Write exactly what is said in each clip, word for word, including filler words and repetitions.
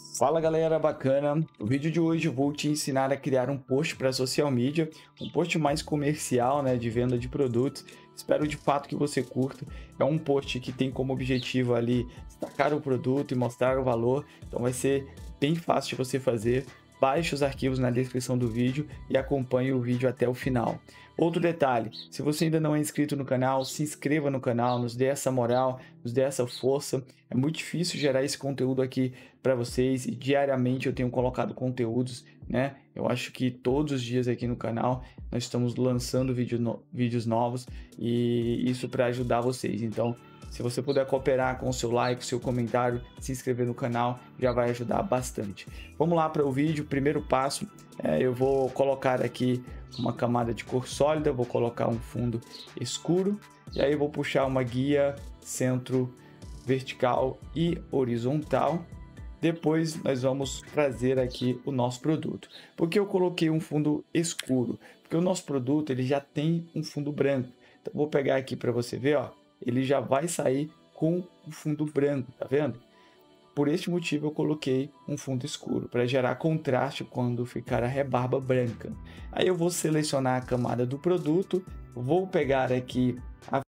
Fala galera bacana, no vídeo de hoje eu vou te ensinar a criar um post para social media, um post mais comercial, né, de venda de produtos. Espero de fato que você curta. É um post que tem como objetivo ali destacar o produto e mostrar o valor, então vai ser bem fácil de você fazer. Baixe os arquivos na descrição do vídeo e acompanhe o vídeo até o final. Outro detalhe, se você ainda não é inscrito no canal, se inscreva no canal, nos dê essa moral, nos dê essa força. É muito difícil gerar esse conteúdo aqui para vocês e diariamente eu tenho colocado conteúdos, né? Eu acho que todos os dias aqui no canal nós estamos lançando vídeo no, vídeos novos e isso para ajudar vocês. Então, se você puder cooperar com o seu like, o seu comentário, se inscrever no canal, já vai ajudar bastante. Vamos lá para o vídeo. Primeiro passo, é, eu vou colocar aqui uma camada de cor sólida, vou colocar um fundo escuro e aí eu vou puxar uma guia centro vertical e horizontal. Depois nós vamos trazer aqui o nosso produto. Por que eu coloquei um fundo escuro? Porque o nosso produto ele já tem um fundo branco. Então vou pegar aqui para você ver, ó. Ele já vai sair com o fundo branco, tá vendo? Por este motivo eu coloquei um fundo escuro, para gerar contraste quando ficar a rebarba branca. Aí eu vou selecionar a camada do produto, vou pegar aqui a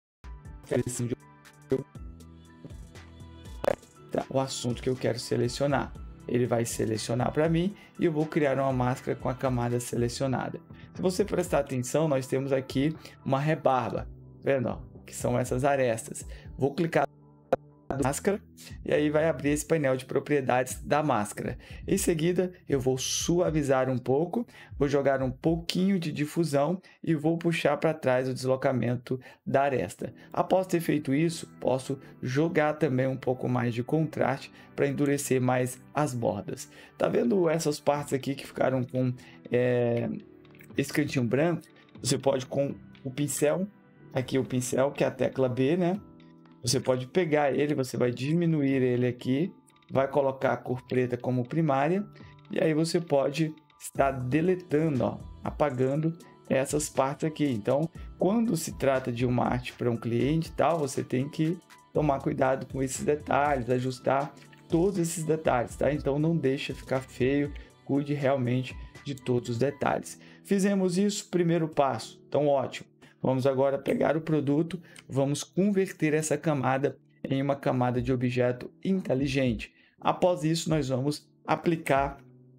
o assunto que eu quero selecionar. Ele vai selecionar para mim e eu vou criar uma máscara com a camada selecionada. Se você prestar atenção, nós temos aqui uma rebarba, tá vendo, ó? Que são essas arestas. Vou clicar na máscara e aí vai abrir esse painel de propriedades da máscara. Em seguida, eu vou suavizar um pouco, vou jogar um pouquinho de difusão e vou puxar para trás o deslocamento da aresta. Após ter feito isso, posso jogar também um pouco mais de contraste para endurecer mais as bordas. Tá vendo essas partes aqui que ficaram com é, esse cantinho branco? Você pode com o pincel, aqui o pincel que é a tecla B, né? Você pode pegar ele, você vai diminuir ele aqui, vai colocar a cor preta como primária e aí você pode estar deletando, ó, apagando essas partes aqui. Então, quando se trata de uma arte para um cliente e tal, você tem que tomar cuidado com esses detalhes, ajustar todos esses detalhes, tá? Então não deixa ficar feio, cuide realmente de todos os detalhes. Fizemos isso, primeiro passo, então ótimo. Vamos agora pegar o produto, vamos converter essa camada em uma camada de objeto inteligente. Após isso, nós vamos aplicar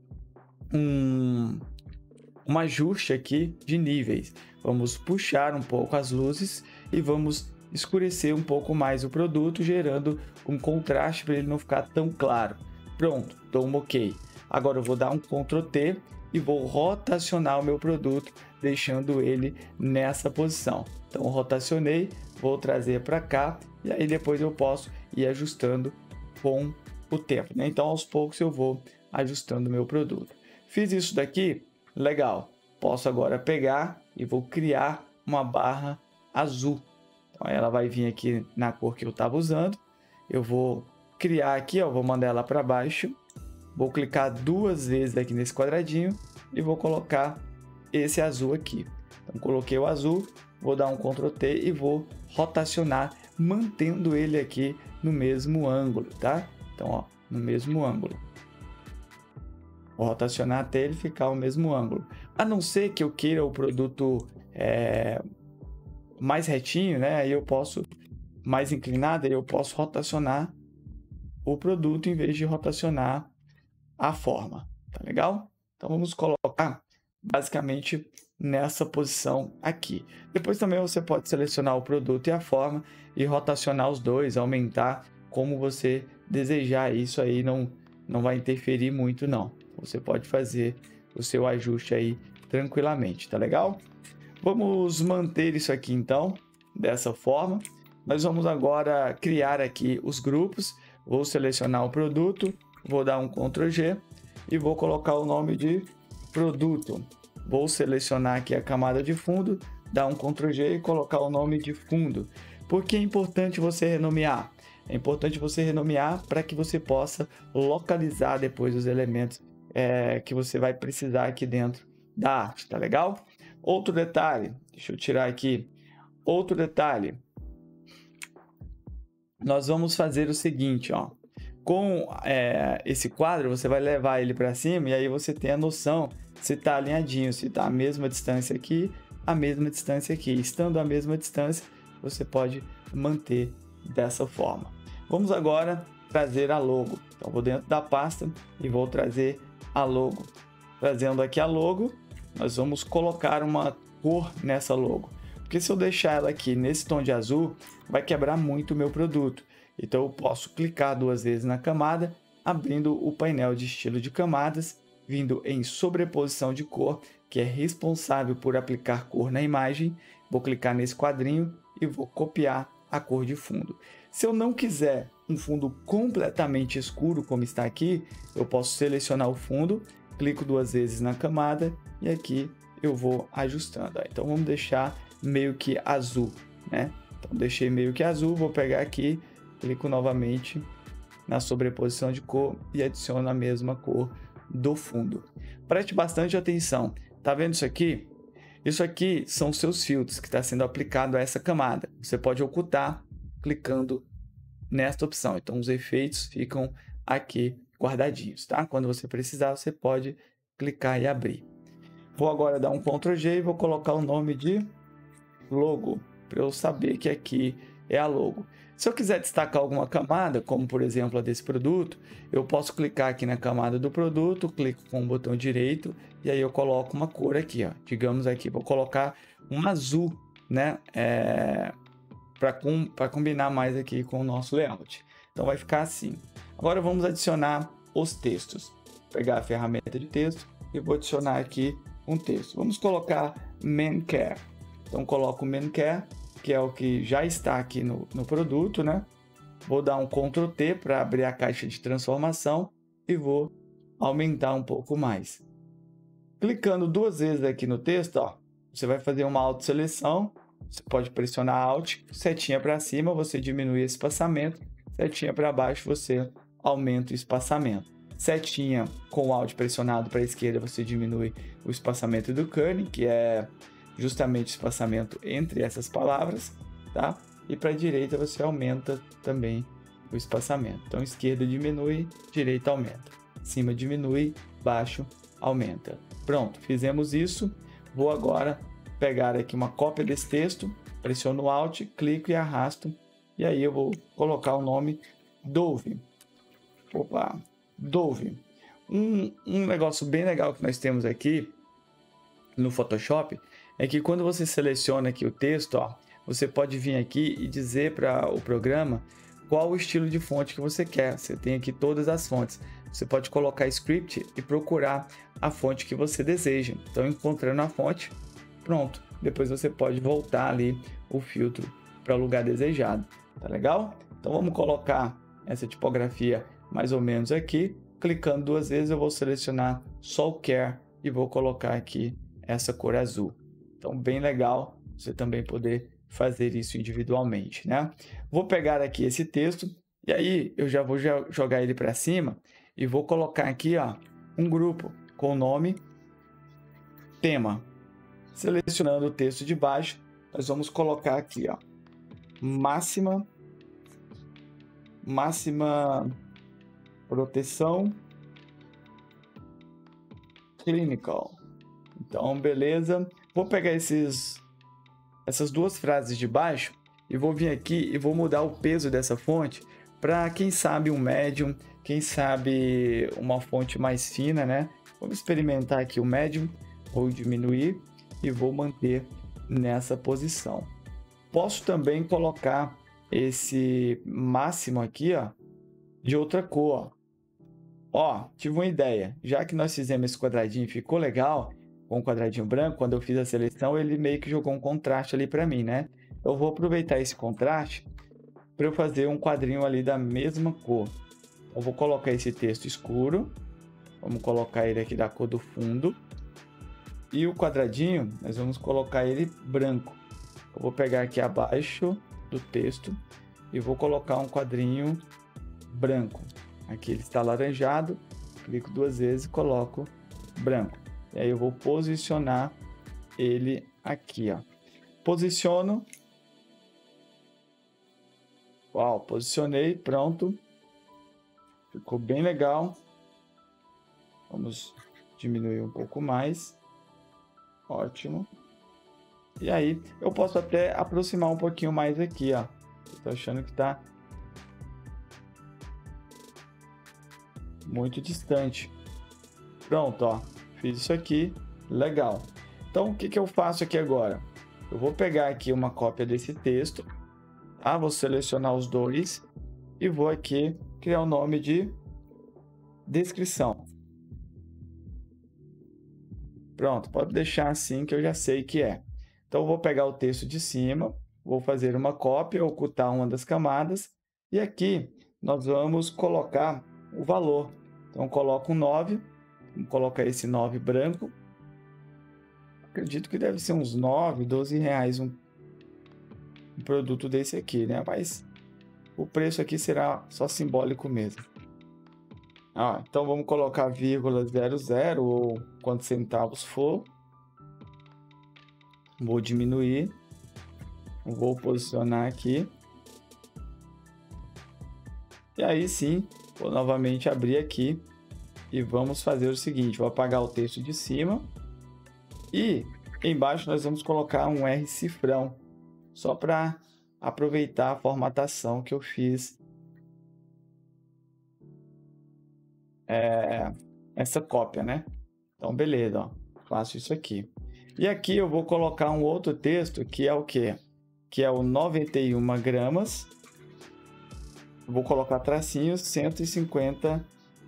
um, um ajuste aqui de níveis. Vamos puxar um pouco as luzes e vamos escurecer um pouco mais o produto, gerando um contraste para ele não ficar tão claro. Pronto, dou um OK. Agora eu vou dar um control T e vou rotacionar o meu produto, deixando ele nessa posição. Então rotacionei, vou trazer para cá e aí depois eu posso ir ajustando com o tempo, né? Então aos poucos eu vou ajustando o meu produto. Fiz isso daqui, legal. Posso agora pegar e vou criar uma barra azul. Então ela vai vir aqui na cor que eu estava usando. Eu vou criar aqui, ó, vou mandar ela para baixo. Vou clicar duas vezes aqui nesse quadradinho e vou colocar esse azul aqui. Então coloquei o azul, vou dar um control T e vou rotacionar, mantendo ele aqui no mesmo ângulo, tá? Então, ó, no mesmo ângulo. Vou rotacionar até ele ficar o mesmo ângulo. A não ser que eu queira o produto é, mais retinho, né? Aí eu posso, mais inclinado, aí eu posso rotacionar o produto em vez de rotacionar a forma, tá legal? Então vamos colocar basicamente nessa posição aqui. Depois também você pode selecionar o produto e a forma e rotacionar os dois, aumentar como você desejar. Isso aí não, não vai interferir muito não. Você pode fazer o seu ajuste aí tranquilamente, tá legal? Vamos manter isso aqui então, dessa forma. Nós vamos agora criar aqui os grupos. Vou selecionar o produto, vou dar um control G e vou colocar o nome de produto. Vou selecionar aqui a camada de fundo, dar um control G e colocar o nome de fundo. Por que é importante você renomear? É importante você renomear para que você possa localizar depois os elementos é, que você vai precisar aqui dentro da arte, tá legal? Outro detalhe, deixa eu tirar aqui, outro detalhe. Nós vamos fazer o seguinte, ó. Com é, esse quadro, você vai levar ele para cima e aí você tem a noção se está alinhadinho, se está a mesma distância aqui, a mesma distância aqui. Estando a mesma distância, você pode manter dessa forma. Vamos agora trazer a logo. Então, vou dentro da pasta e vou trazer a logo. Trazendo aqui a logo, nós vamos colocar uma cor nessa logo. Porque se eu deixar ela aqui nesse tom de azul, vai quebrar muito o meu produto. Então, eu posso clicar duas vezes na camada, abrindo o painel de estilo de camadas, vindo em sobreposição de cor, que é responsável por aplicar cor na imagem. Vou clicar nesse quadrinho e vou copiar a cor de fundo. Se eu não quiser um fundo completamente escuro, como está aqui, eu posso selecionar o fundo, clico duas vezes na camada e aqui eu vou ajustando. Então vamos deixar meio que azul, né? Então deixei meio que azul, vou pegar aqui, clico novamente na sobreposição de cor e adiciono a mesma cor do fundo. Preste bastante atenção. Tá vendo isso aqui? Isso aqui são seus filtros que está sendo aplicado a essa camada. Você pode ocultar clicando nesta opção. Então, os efeitos ficam aqui guardadinhos, tá? Quando você precisar, você pode clicar e abrir. Vou agora dar um control G e vou colocar o nome de logo, para eu saber que aqui é a logo. Se eu quiser destacar alguma camada, como por exemplo a desse produto, eu posso clicar aqui na camada do produto, clico com o botão direito e aí eu coloco uma cor aqui, ó. Digamos aqui, vou colocar um azul, né? É... para com... combinar mais aqui com o nosso layout. Então vai ficar assim. Agora vamos adicionar os textos. Vou pegar a ferramenta de texto e vou adicionar aqui um texto. Vamos colocar Men Care. Então coloco o Men Care, que é o que já está aqui no, no produto, né? Vou dar um control T para abrir a caixa de transformação e vou aumentar um pouco mais. Clicando duas vezes aqui no texto, ó, você vai fazer uma autoseleção. Você pode pressionar Alt, setinha para cima, você diminui esse espaçamento, setinha para baixo, você aumenta o espaçamento. Setinha com o Alt pressionado para a esquerda, você diminui o espaçamento do kerning, que é justamente o espaçamento entre essas palavras, tá? E para a direita você aumenta também o espaçamento. Então, esquerda diminui, direita aumenta. Cima diminui, baixo aumenta. Pronto, fizemos isso. Vou agora pegar aqui uma cópia desse texto, pressiono o Alt, clico e arrasto. E aí eu vou colocar o nome Dove. Opa, Dove. Um, um negócio bem legal que nós temos aqui no Photoshop é que quando você seleciona aqui o texto, ó, você pode vir aqui e dizer para o programa qual o estilo de fonte que você quer. Você tem aqui todas as fontes. Você pode colocar script e procurar a fonte que você deseja. Então, encontrando a fonte, pronto. Depois você pode voltar ali o filtro para o lugar desejado. Tá legal? Então, vamos colocar essa tipografia mais ou menos aqui. Clicando duas vezes, eu vou selecionar só o Care e vou colocar aqui essa cor azul. Então, bem legal você também poder fazer isso individualmente, né? Vou pegar aqui esse texto e aí eu já vou jogar ele para cima e vou colocar aqui, ó, um grupo com o nome tema. Selecionando o texto de baixo, nós vamos colocar aqui, ó, máxima, máxima proteção clinical. Então, beleza. Vou pegar esses, essas duas frases de baixo e vou vir aqui e vou mudar o peso dessa fonte para, quem sabe, um médium, quem sabe uma fonte mais fina, né? Vamos experimentar aqui o médium, vou diminuir e vou manter nessa posição. Posso também colocar esse máximo aqui, ó, de outra cor. Ó, tive uma ideia. Já que nós fizemos esse quadradinho e ficou legal, com um quadradinho branco, quando eu fiz a seleção, ele meio que jogou um contraste ali para mim, né? Eu vou aproveitar esse contraste para eu fazer um quadrinho ali da mesma cor. Eu vou colocar esse texto escuro, vamos colocar ele aqui da cor do fundo, e o quadradinho, nós vamos colocar ele branco. Eu vou pegar aqui abaixo do texto e vou colocar um quadrinho branco. Aqui ele está alaranjado, clico duas vezes e coloco branco. E aí eu vou posicionar ele aqui, ó. Posiciono. Uau, posicionei, pronto. Ficou bem legal. Vamos diminuir um pouco mais. Ótimo. E aí, eu posso até aproximar um pouquinho mais aqui, ó. Eu tô achando que tá muito distante. Pronto, ó. Fiz isso aqui. Legal. Então, o que que eu faço aqui agora? Eu vou pegar aqui uma cópia desse texto, tá? Vou selecionar os dois e vou aqui criar o nome de descrição. Pronto, pode deixar assim que eu já sei que é. Então, eu vou pegar o texto de cima, vou fazer uma cópia, ocultar uma das camadas, e aqui nós vamos colocar o valor. Então, coloco um nove, vamos colocar esse nove branco. Acredito que deve ser uns nove, doze reais um, um produto desse aqui, né? Mas o preço aqui será só simbólico mesmo. Ah, então vamos colocar vírgula zero zero ou quantos centavos for. Vou diminuir. Vou posicionar aqui. E aí sim, vou novamente abrir aqui e vamos fazer o seguinte, vou apagar o texto de cima e embaixo nós vamos colocar um R cifrão, só para aproveitar a formatação que eu fiz é, essa cópia, né? Então beleza, ó, faço isso aqui. E aqui eu vou colocar um outro texto que é o quê? Que é o noventa e uma gramas. Vou colocar tracinhos cento e cinquenta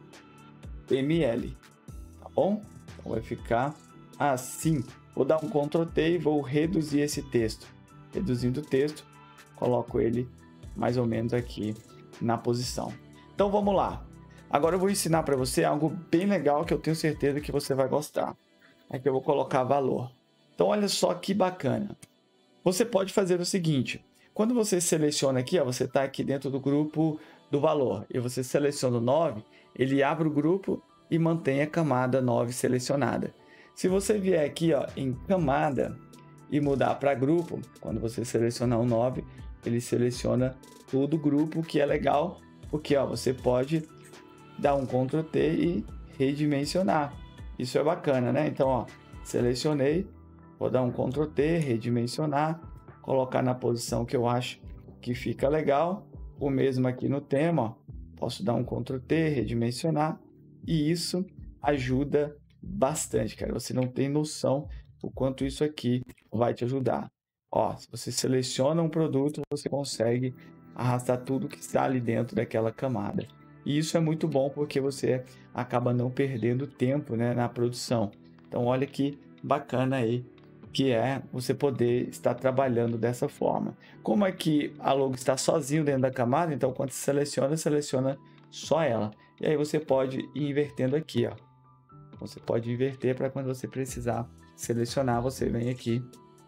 mililitros, tá bom? Então vai ficar assim. Vou dar um control T e vou reduzir esse texto. Reduzindo o texto, coloco ele mais ou menos aqui na posição. Então vamos lá. Agora eu vou ensinar para você algo bem legal que eu tenho certeza que você vai gostar. Aqui eu vou colocar valor. Então olha só que bacana. Você pode fazer o seguinte. Quando você seleciona aqui, ó, você está aqui dentro do grupo do valor e você seleciona o nove, ele abre o grupo e mantém a camada nove selecionada. Se você vier aqui, ó, em camada e mudar para grupo, quando você selecionar o nove, ele seleciona todo o grupo, que é legal, porque ó, você pode dar um control T e redimensionar. Isso é bacana, né? Então, ó, selecionei, vou dar um control T, redimensionar, colocar na posição que eu acho que fica legal. O mesmo aqui no tema, ó, posso dar um control T, redimensionar, e isso ajuda bastante, cara. Você não tem noção o quanto isso aqui vai te ajudar. Ó, se você seleciona um produto, você consegue arrastar tudo que está ali dentro daquela camada. E isso é muito bom porque você acaba não perdendo tempo, né, na produção. Então, olha que bacana aí que é você poder estar trabalhando dessa forma. Como aqui a logo está sozinho dentro da camada, então quando você seleciona, seleciona só ela. E aí você pode ir invertendo aqui, ó. Você pode inverter para quando você precisar selecionar, você vem aqui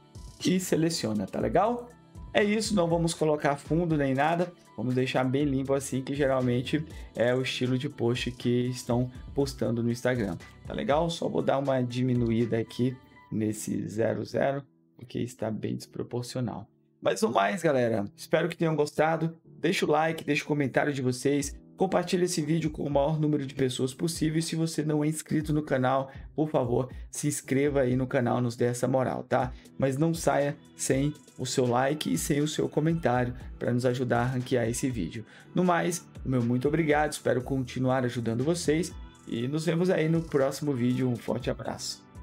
e seleciona, tá legal? É isso, não vamos colocar fundo nem nada, vamos deixar bem limpo assim, que geralmente é o estilo de post que estão postando no Instagram, tá legal? Só vou dar uma diminuída aqui nesse zero zero, porque está bem desproporcional. Mas no mais, galera, espero que tenham gostado. Deixa o like, deixa o comentário de vocês, compartilhe esse vídeo com o maior número de pessoas possível. E se você não é inscrito no canal, por favor, se inscreva aí no canal, nos dê essa moral, tá? Mas não saia sem o seu like e sem o seu comentário para nos ajudar a ranquear esse vídeo. No mais, meu muito obrigado, espero continuar ajudando vocês e nos vemos aí no próximo vídeo. Um forte abraço.